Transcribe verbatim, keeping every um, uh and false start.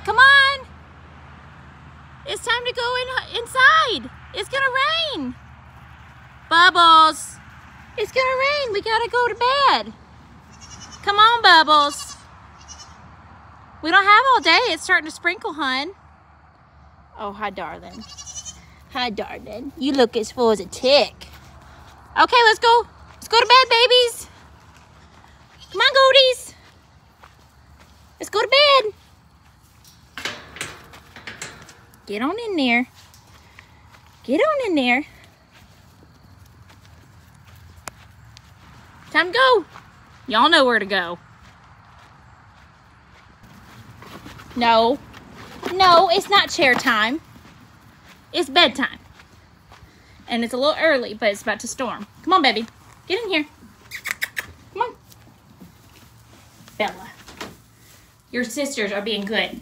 come on. It's time to go in inside. It's gonna rain. Bubbles, it's gonna rain. We gotta go to bed. Come on, Bubbles. We don't have all day. It's starting to sprinkle, hun. Oh, hi, darling. Hi, darling. You look as full as a tick. Okay, let's go. Let's go to bed, babies. Come on, goaties. Let's go to bed. Get on in there. Get on in there. Time to go. Y'all know where to go. No. No, it's not chair time. It's bedtime. And it's a little early, but it's about to storm. Come on, baby. Get in here. Come on. Bella. Your sisters are being good.